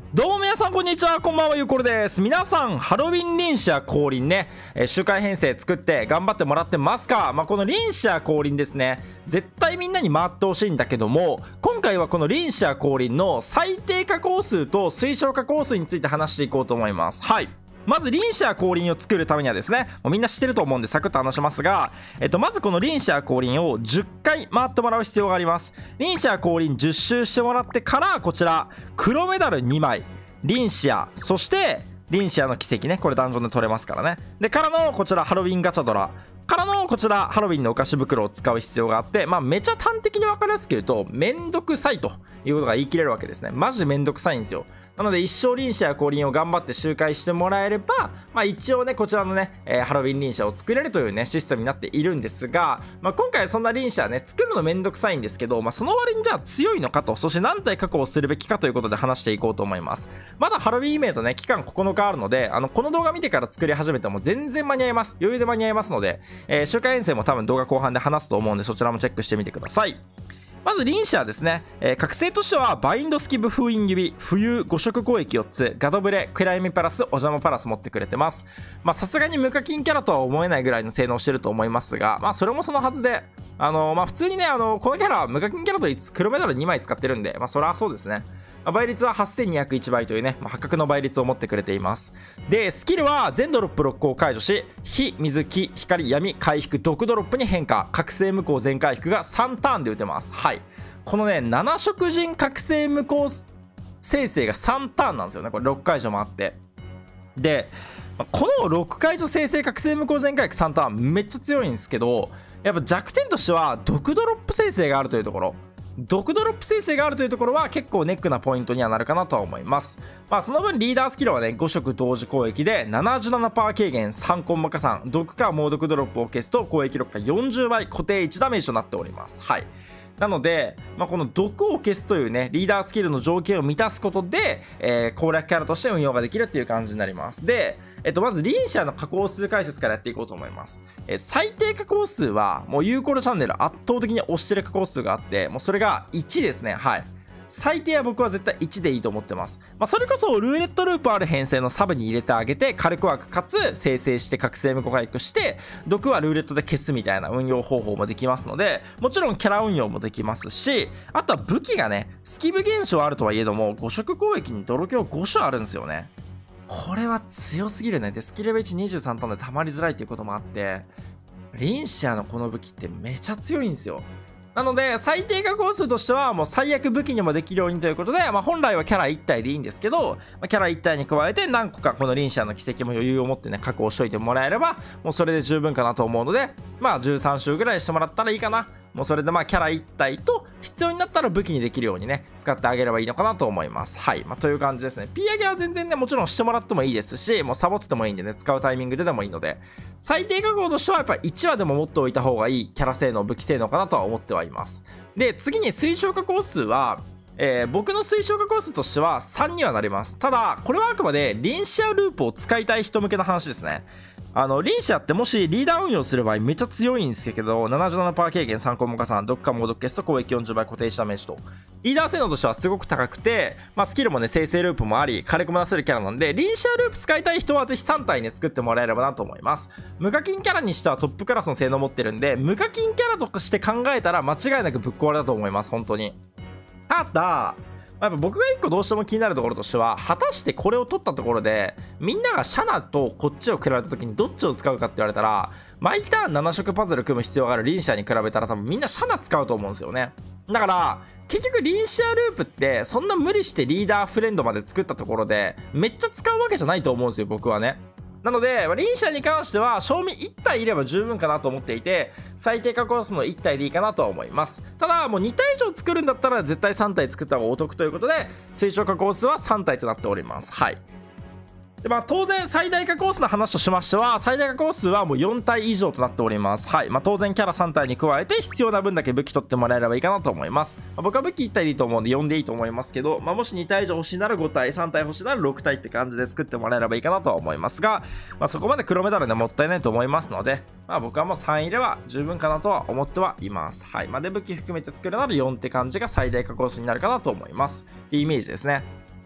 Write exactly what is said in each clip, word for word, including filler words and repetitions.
どうも皆さんこんにちは、こんばんは、ゆうころです。皆さんハロウィン輪車降臨ね、えー、周回編成作って頑張ってもらってますか？まあ、この輪車降臨ですね、絶対みんなに回ってほしいんだけども、今回はこの輪車降臨の最低加工数と推奨加工数について話していこうと思います。はい、まず輪車降臨を作るためにはですね、もうみんな知ってると思うんでサクッと話しますが、えっと、まずこの輪車降臨をじゅっかい回ってもらう必要があります。輪車降臨じゅっ周してもらってから、こちら黒メダルにまい、リンシア、そしてリンシアの奇跡ね、これダンジョンで取れますからね。でからのこちらハロウィンガチャドラからのこちらハロウィンのお菓子袋を使う必要があって、まあめちゃ端的に分かりやすく言うとめんどくさいということが言い切れるわけですね。マジでめんどくさいんですよ。なので一生輪車や降臨を頑張って周回してもらえれば、まあ、一応ねこちらのね、えー、ハロウィン輪車を作れるというねシステムになっているんですが、まあ、今回そんな輪車ね作るのめんどくさいんですけど、まあ、その割にじゃあ強いのかと、そして何体確保するべきかということで話していこうと思います。まだハロウィンイベントね期間ここのかあるので、あのこの動画見てから作り始めても全然間に合います。余裕で間に合いますので、えー、周回遠征も多分動画後半で話すと思うんで、そちらもチェックしてみてください。まず輪車ですね、えー、覚醒としてはバインドスキブ封印指、浮遊ご色攻撃よっつ、ガドブレ、クライミパラス、お邪魔パラス持ってくれてます。まあさすがに無課金キャラとは思えないぐらいの性能してると思いますが、まあそれもそのはずで、あのー、まあ普通にね、あのー、このキャラは無課金キャラといつ黒メダルにまい使ってるんで、まあそれはそうですね。まあ、倍率ははっせんにひゃくいちばいというね、まあ、破格の倍率を持ってくれています。でスキルは全ドロップロックを解除し、火、水、木、光、闇、回復、毒ドロップに変化、覚醒無効全回復がさんターンで打てます。はい、このねなな色人覚醒無効生成がさんターンなんですよね。これろく解除もあって、でこのろく解除生成覚醒無効全回復さんターンめっちゃ強いんですけど、やっぱ弱点としては毒ドロップ生成があるというところ、毒ドロップ生成があるというところは結構ネックなポイントにはなるかなとは思います。まあその分リーダースキルはねご色同時攻撃で ななじゅうななパーセント 軽減、さんコンボ加算、毒か猛毒ドロップを消すと攻撃力がよんじゅうばい、固定いちダメージとなっております。はい、なので、まあ、この毒を消すというねリーダースキルの条件を満たすことで、えー、攻略キャラとして運用ができるっていう感じになります。で、えっと、まず輪車の加工数解説からやっていこうと思います。えー、最低加工数はもうユーコルチャンネル圧倒的に推してる加工数があって、もうそれがいちですね。はい、最低は僕は絶対いちでいいと思ってます。まあ、それこそルーレットループある編成のサブに入れてあげて火力枠かつ生成して覚醒無効回復して毒はルーレットで消すみたいな運用方法もできますので、もちろんキャラ運用もできますし、あとは武器がねスキブ現象あるとはいえどもご色攻撃に泥鏡ご種あるんですよね。これは強すぎるね。でスキルベイチにじゅうさんターンで溜まりづらいということもあって、リンシアのこの武器ってめちゃ強いんですよ。なので最低加工数としてはもう最悪武器にもできるようにということで、まあ、本来はキャラいち体でいいんですけど、まあ、キャラいち体に加えて何個かこの輪車の奇跡も余裕を持ってね確保しといてもらえればもうそれで十分かなと思うので、まあじゅうさん周ぐらいしてもらったらいいかな。もうそれでまあキャラいち体と必要になったら武器にできるようにね使ってあげればいいのかなと思います。はい、まあ、という感じですね。 P 上げは全然ねもちろんしてもらってもいいですし、もうサボっててもいいんでね使うタイミングででもいいので、最低加工としてはやっぱりいちわでも持っておいた方がいいキャラ性能武器性能かなとは思ってはいます。で次に推奨加工数は、えー、僕の推奨加工数としてはさんにはなります。ただこれはあくまで輪車ループを使いたい人向けの話ですね。あの輪車ってもしリーダー運用する場合めっちゃ強いんですけど ななじゅうななパーセント 軽減、さんコンボ加算、毒か猛毒消すと攻撃よんじゅうばい、固定いちダメージとリーダー性能としてはすごく高くて、まあ、スキルもね生成ループもあり火力も出せるキャラなんで、輪車ループ使いたい人はぜひさん体ね作ってもらえればなと思います。無課金キャラにしてはトップクラスの性能を持ってるんで、無課金キャラとして考えたら間違いなくぶっ壊れだと思います。本当に。ただやっぱ僕がいっこどうしても気になるところとしては、果たしてこれを取ったところでみんながシャナとこっちを比べた時にどっちを使うかって言われたら、毎ターンなな色パズル組む必要がある輪車に比べたら多分みんなシャナ使うと思うんですよね。だから結局輪車ループってそんな無理してリーダーフレンドまで作ったところでめっちゃ使うわけじゃないと思うんですよ僕はね。なので輪車に関しては賞味いち体いれば十分かなと思っていて、最低加工数のいち体でいいかなとは思います。ただもうに体以上作るんだったら絶対さん体作った方がお得ということで推奨加工数はさん体となっております。はい。でまあ、当然最大化コースの話としましては最大化コースはもうよん体以上となっております。はい、まあ、当然キャラさん体に加えて必要な分だけ武器取ってもらえればいいかなと思います。まあ、僕は武器いち体でいいと思うんでよんでいいと思いますけど、まあ、もしに体以上欲しいならご体、さん体欲しいならろく体って感じで作ってもらえればいいかなとは思いますが、まあ、そこまで黒メダルでもったいないと思いますので、まあ、僕はもうさんいれば十分かなとは思ってはいます。はい、まあ、で武器含めて作るならよんって感じが最大化コースになるかなと思いますっていうイメージですね。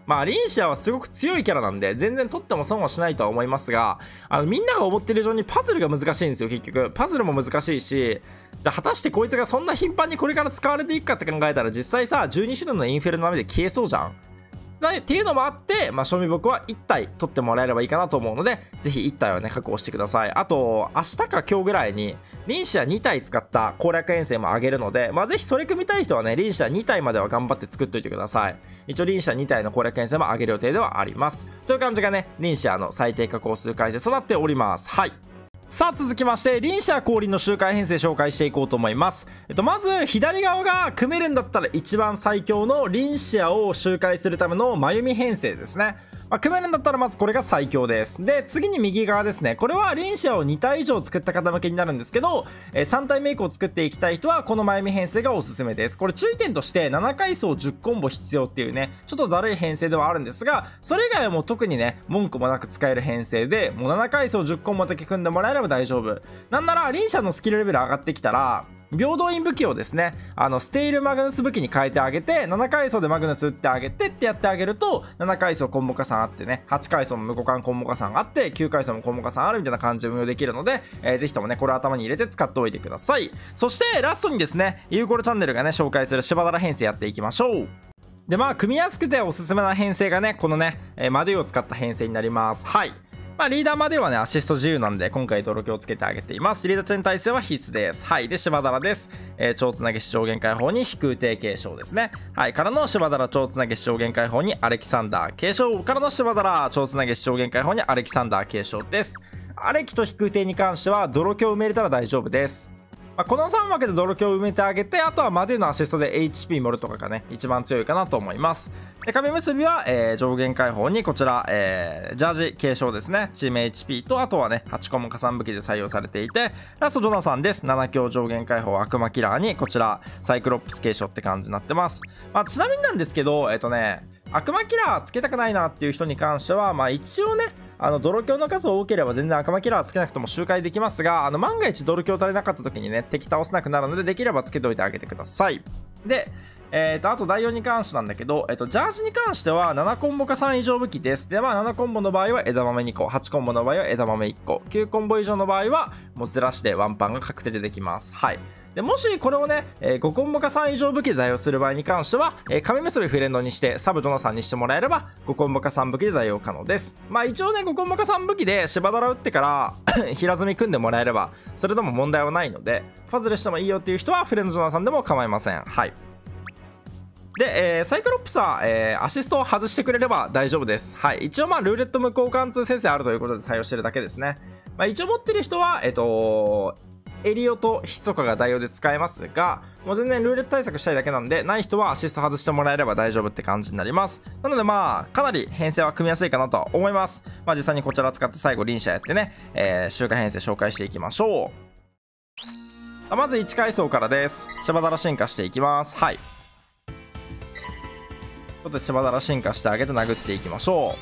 まあリンシアはすごく強いキャラなんで全然取っても損はしないとは思いますが、あのみんなが思ってる以上にパズルが難しいんですよ。結局パズルも難しいし、じゃあ果たしてこいつがそんな頻繁にこれから使われていくかって考えたら、実際さじゅうに種類のインフェルノ波で消えそうじゃんっていうのもあって、まあ、賞味僕はいち体取ってもらえればいいかなと思うので、ぜひいち体はね確保してください。あと明日か今日ぐらいにリンシアに体使った攻略遠征も上げるので、まあ、ぜひそれ組みたい人はねリンシアに体までは頑張って作っといてください。一応リンシアに体の攻略遠征も上げる予定ではあります。という感じがねリンシアの最低加工数回数となっております。はい、さあ続きましてリンシア降臨の周回編成紹介していこうと思います。えっとまず左側が組めるんだったら一番最強のリンシアを周回するための真弓編成ですね。まあ、組めるんだったらまずこれが最強です。で次に右側ですね、これはリンシアをに体以上作った方向けになるんですけど、えー、さん体目以降作っていきたい人はこの真弓編成がおすすめです。これ注意点としてなな階層じゅっコンボ必要っていうねちょっとだるい編成ではあるんですが、それ以外はもう特にね文句もなく使える編成で、もうなな階層じゅっコンボだけ組んでもらえれば大丈夫。なんならリンシアのスキルレベル上がってきたら平等院武器をですね、あのステイルマグヌス武器に変えてあげて、なな階層でマグヌス打ってあげてってやってあげると、なな階層コンボ加算あってね、はち階層も無互換コンボ加算あって、きゅう階層もコンボ加算あるみたいな感じで運用できるので、えー、ぜひともねこれを頭に入れて使っておいてください。そしてラストにですねユーコルチャンネルがね紹介するシバダラ編成やっていきましょう。でまあ組みやすくておすすめな編成がねこのね、えー、マデューを使った編成になります。はい、まあ、リーダーまではねアシスト自由なんで今回泥鏡をつけてあげています。リーダーチェーン耐性は必須です。はい、で芝ダラです。えー、超つなげ視聴限界法に飛空艇継承ですね。はい、からの芝ダラ超つなげ視聴限界法にアレキサンダー継承からの芝ダラ超つなげ視聴限界法にアレキサンダー継承です。アレキと飛空艇に関しては泥鏡を埋めれたら大丈夫です。まあ、このさん枠で泥鏡を埋めてあげて、あとはマデュのアシストで エイチピー 盛るとかがね一番強いかなと思います。で紙結びは、えー、上限解放にこちら、えー、ジャージ継承ですね、チーム エイチピー とあとはねはちコンボ加算武器で採用されていて、ラストジョナサンです。なな強上限解放悪魔キラーにこちらサイクロプス継承って感じになってます。まあ、ちなみになんですけどえっ、ー、とね悪魔キラーつけたくないなっていう人に関しては、まあ一応ねあの泥鏡の数多ければ全然悪魔キラーつけなくても周回できますが、あの万が一泥鏡足りなかった時にね敵倒せなくなるので、できればつけておいてあげてください。でえー、とあとだいよんに関してなんだけど、えー、とジャージに関してはななコンボかさん以上武器です。でまあななコンボの場合は枝豆にこ、はちコンボの場合は枝豆いっこ、きゅうコンボ以上の場合はもうずらしてワンパンが確定でできます。はい、でもしこれをね、えー、ごコンボかさん以上武器で代用する場合に関しては、えー、紙結びフレンドにしてサブジョナサンにしてもらえればごコンボかさん武器で代用可能です。まあ一応ねごコンボかさん武器で芝ダラ打ってから平積み組んでもらえればそれでも問題はないので、パズルしてもいいよっていう人はフレンドジョナサンでも構いません。はい、で、えー、サイクロプスは、えー、アシストを外してくれれば大丈夫です。はい、一応まあルーレット無効貫通先生あるということで採用してるだけですね。まあ、一応持ってる人はえっとエリオとヒソカが代用で使えますが、もう全然ルーレット対策したいだけなんで、ない人はアシスト外してもらえれば大丈夫って感じになります。なのでまあかなり編成は組みやすいかなとは思います。まあ実際にこちら使って最後リンシャやってね、えー、周回編成紹介していきましょう。まずいち階層からです。シャバダラ進化していきます。はい、ちょっとシャバダラ進化してあげて殴っていきましょう。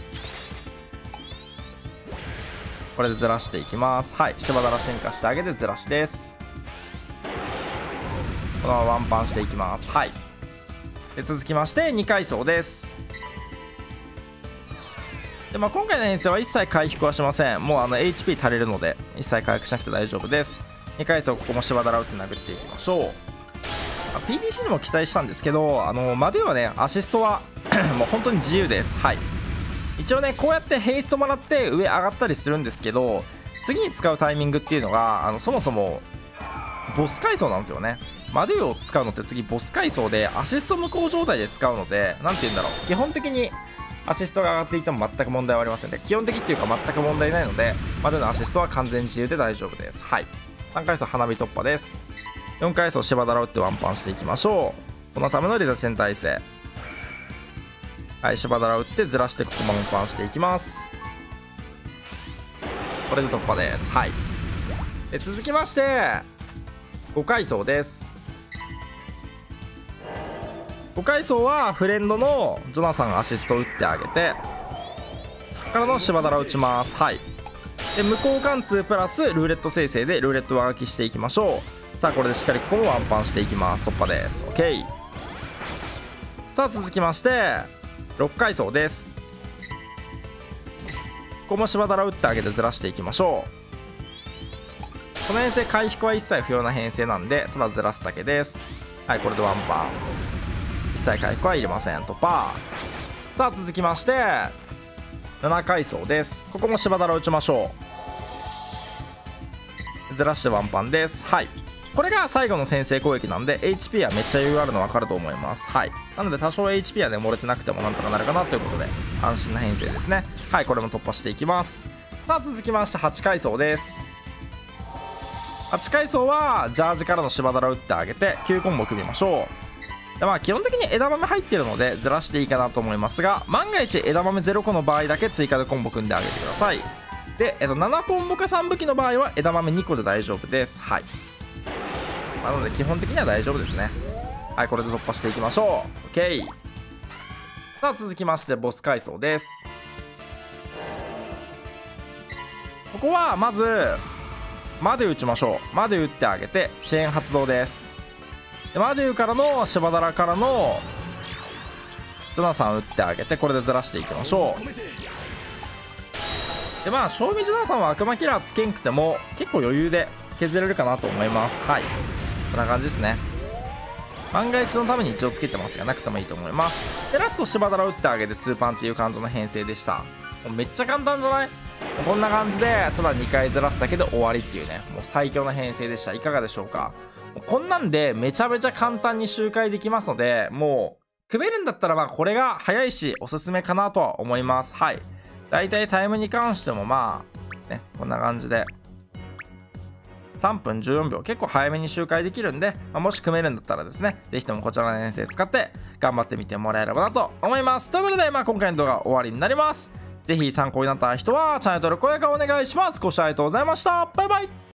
これでずらしていきます。はい、シャバダラ進化してあげてずらしです。このままワンパンしていきます。はい、で続きましてに階層です。で、まあ、今回の編成は一切回復はしません。もうあの エイチピー 足りるので一切回復しなくて大丈夫です。に階層ここもシャバダラ打って殴っていきましょう。ピーディーシー にも記載したんですけど、あのマデュはねアシストはもう本当に自由です。はい、一応ねこうやってヘイストもらって上上がったりするんですけど、次に使うタイミングっていうのがあのそもそもボス階層なんですよね。マデュを使うのって次ボス階層でアシスト無効状態で使うので、なんて言うんだろう、基本的にアシストが上がっていても全く問題はありませんね。基本的っていうか全く問題ないので、マデュのアシストは完全自由で大丈夫です。はい、さん階層花火突破です。よん階層シバダラ打ってワンパンしていきましょう。このためのリザチェン耐性。はい、シバダラ打ってずらしてここもワンパンしていきます。これで突破です。はい、で続きましてご階層です。ご階層はフレンドのジョナサンアシスト打ってあげてからのシバダラ打ちます。はい、で無効貫通プラスルーレット生成でルーレット上書きしていきましょう。さあこれでしっかりここもワンパンしていきます。突破です。 OK。 さあ続きましてろっかい走です。ここも芝だら打ってあげてずらしていきましょう。この編成回復は一切不要な編成なんで、ただずらすだけです。はい、これでワンパー、一切回復はいりません。とパー。さあ続きましてななかい走です。ここも芝だら打ちましょう。ずらしてワンパンです。はい、これが最後の先制攻撃なんで エイチピー はめっちゃ余裕あるの分かると思います。はい、なので多少 エイチピー はね漏れてなくてもなんとかなるかなということで安心な編成ですね。はい、これも突破していきます。さあ続きましてはちかい走です。はちかい走はジャージからの芝だら打ってあげてきゅうコンボ組みましょう。でまあ基本的に枝豆入ってるのでずらしていいかなと思いますが、万が一枝豆ゼロ個の場合だけ追加でコンボ組んであげてください。で、えっと、ななコンボかさん武器の場合は枝豆にこで大丈夫です。はい、なので基本的には大丈夫ですね。はい、これで突破していきましょう。 OK。 さあ続きましてボス階層です。ここはまずマデュ打ちましょう。マデュ打ってあげて遅延発動です。でマデュからの芝だらからのジョナサン打ってあげてこれでずらしていきましょう。でまあ賞味ジョナサンは悪魔キラーつけんくても結構余裕で削れるかなと思います。はい、こんな感じですね。万が一のために一応つけてますがなくてもいいと思います。でラスト芝だら打ってあげてツーパンっていう感じの編成でした。もうめっちゃ簡単じゃない？こんな感じでただにかいずらすだけで終わりっていうね、もう最強の編成でした。いかがでしょうか？こんなんでめちゃめちゃ簡単に周回できますので、もう組めるんだったらまあこれが早いしおすすめかなとは思います。はい、だいたいタイムに関してもまあねこんな感じでさんぷんじゅうよんびょう、結構早めに周回できるんで、まあ、もし組めるんだったらですねぜひともこちらの編成使って頑張ってみてもらえればなと思います。ということで、まあ、今回の動画終わりになります。ぜひ参考になった人はチャンネル登録、高評価お願いします。ご視聴ありがとうございました。バイバイ。